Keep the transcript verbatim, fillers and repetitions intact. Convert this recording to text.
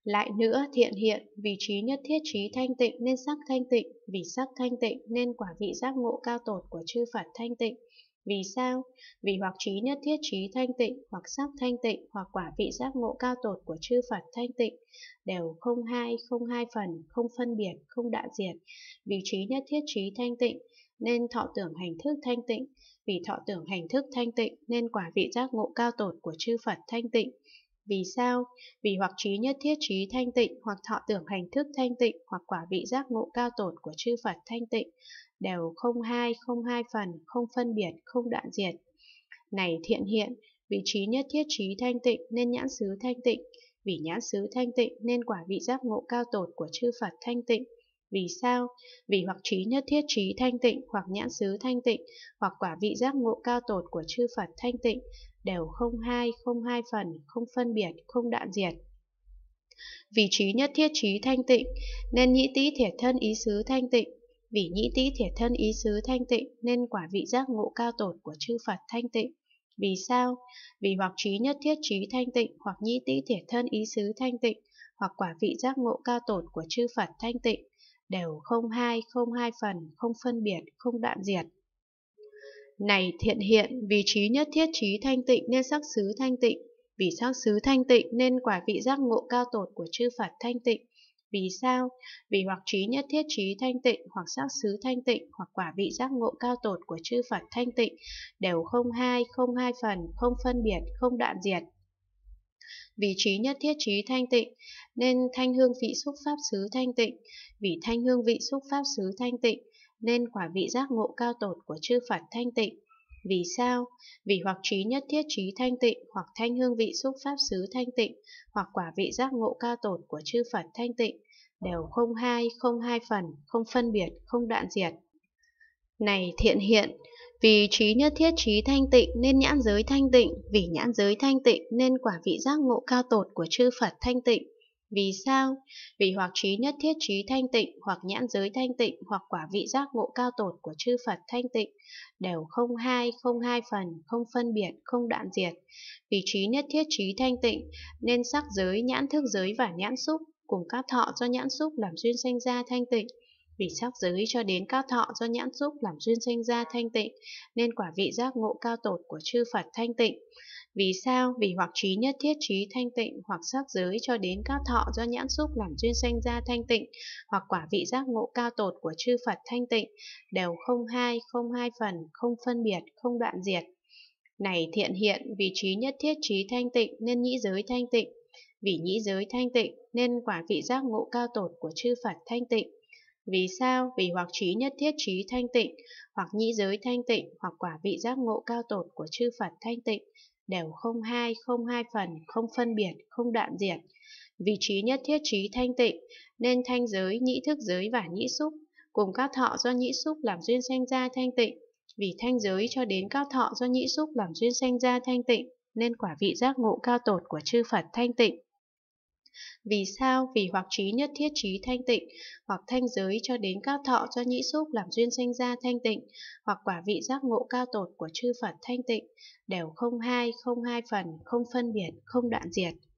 Lại nữa, thiện hiện, vì trí nhất thiết trí thanh tịnh nên sắc thanh tịnh, vì sắc thanh tịnh nên quả vị giác ngộ cao tột của chư Phật thanh tịnh. Vì sao? Vì hoặc trí nhất thiết trí thanh tịnh, hoặc sắc thanh tịnh, hoặc quả vị giác ngộ cao tột của chư Phật thanh tịnh, đều không hai, không hai phần, không phân biệt, không đạn diệt. Vì trí nhất thiết trí thanh tịnh nên thọ tưởng hành thức thanh tịnh, vì thọ tưởng hành thức thanh tịnh nên quả vị giác ngộ cao tột của chư Phật thanh tịnh. Vì sao? Vì hoặc trí nhất thiết trí thanh tịnh, hoặc thọ tưởng hành thức thanh tịnh, hoặc quả vị giác ngộ cao tột của chư Phật thanh tịnh, đều không hai, không hai phần, không phân biệt, không đoạn diệt. Này thiện hiện, vì trí nhất thiết trí thanh tịnh nên nhãn xứ thanh tịnh, vì nhãn xứ thanh tịnh nên quả vị giác ngộ cao tột của chư Phật thanh tịnh. Vì sao? Vì hoặc trí nhất thiết trí thanh tịnh, hoặc nhãn xứ thanh tịnh, hoặc quả vị giác ngộ cao tột của chư Phật thanh tịnh, đều không hai, không hai phần, không phân biệt, không đoạn diệt. Vì trí nhất thiết trí thanh tịnh nên nhĩ tĩ thiệt thân ý xứ thanh tịnh, vì nhĩ tĩ thiệt thân ý xứ thanh tịnh nên quả vị giác ngộ cao tột của chư Phật thanh tịnh. Vì sao? Vì hoặc trí nhất thiết trí thanh tịnh, hoặc nhĩ tĩ thiệt thân ý xứ thanh tịnh, hoặc quả vị giác ngộ cao tột của chư Phật thanh tịnh, đều không hai, không hai phần, không phân biệt, không đoạn diệt. Này thiện hiện, vì trí nhất thiết trí thanh tịnh nên sắc xứ thanh tịnh, vì sắc xứ thanh tịnh nên quả vị giác ngộ cao tột của chư Phật thanh tịnh. Vì sao? Vì hoặc trí nhất thiết trí thanh tịnh, hoặc sắc xứ thanh tịnh, hoặc quả vị giác ngộ cao tột của chư Phật thanh tịnh, đều không hai, không hai phần, không phân biệt, không đoạn diệt. Vì trí nhất thiết trí thanh tịnh nên thanh hương vị xúc pháp xứ thanh tịnh, vì thanh hương vị xúc pháp xứ thanh tịnh nên quả vị giác ngộ cao tột của chư Phật thanh tịnh. Vì sao? Vì hoặc trí nhất thiết trí thanh tịnh, hoặc thanh hương vị xúc pháp xứ thanh tịnh, hoặc quả vị giác ngộ cao tột của chư Phật thanh tịnh, đều không hai, không hai phần, không phân biệt, không đoạn diệt. Này thiện hiện, vì trí nhất thiết trí thanh tịnh nên nhãn giới thanh tịnh, vì nhãn giới thanh tịnh nên quả vị giác ngộ cao tột của chư Phật thanh tịnh. Vì sao? Vì hoặc trí nhất thiết trí thanh tịnh, hoặc nhãn giới thanh tịnh, hoặc quả vị giác ngộ cao tột của chư Phật thanh tịnh, đều không hai, không hai phần, không phân biệt, không đoạn diệt. Vì trí nhất thiết trí thanh tịnh nên sắc giới, nhãn thức giới và nhãn xúc cùng các thọ do nhãn xúc làm duyên sanh ra thanh tịnh. Vì sắc giới cho đến các thọ do nhãn xúc làm duyên sanh ra thanh tịnh nên quả vị giác ngộ cao tột của chư Phật thanh tịnh. Vì sao? Vì hoặc trí nhất thiết trí thanh tịnh, hoặc sắc giới cho đến các thọ do nhãn xúc làm duyên sanh ra thanh tịnh, hoặc quả vị giác ngộ cao tột của chư Phật thanh tịnh, đều không hai, không hai phần, không phân biệt, không đoạn diệt. Này thiện hiện, vì trí nhất thiết trí thanh tịnh nên nhĩ giới thanh tịnh, vì nhĩ giới thanh tịnh nên quả vị giác ngộ cao tột của chư Phật thanh tịnh. Vì sao? Vì hoặc trí nhất thiết trí thanh tịnh, hoặc nhĩ giới thanh tịnh, hoặc quả vị giác ngộ cao tột của chư Phật thanh tịnh, đều không hai, không hai phần, không phân biệt, không đoạn diệt. Vì trí nhất thiết trí thanh tịnh nên thanh giới, nhĩ thức giới và nhĩ xúc cùng các thọ do nhĩ xúc làm duyên sanh ra thanh tịnh. Vì thanh giới cho đến các thọ do nhĩ xúc làm duyên sanh ra thanh tịnh nên quả vị giác ngộ cao tột của chư Phật thanh tịnh. Vì sao? Vì hoặc trí nhất thiết trí thanh tịnh, hoặc thanh giới cho đến các thọ do nhĩ xúc làm duyên sanh ra thanh tịnh, hoặc quả vị giác ngộ cao tột của chư Phật thanh tịnh, đều không hai, không hai phần, không phân biệt, không đoạn diệt.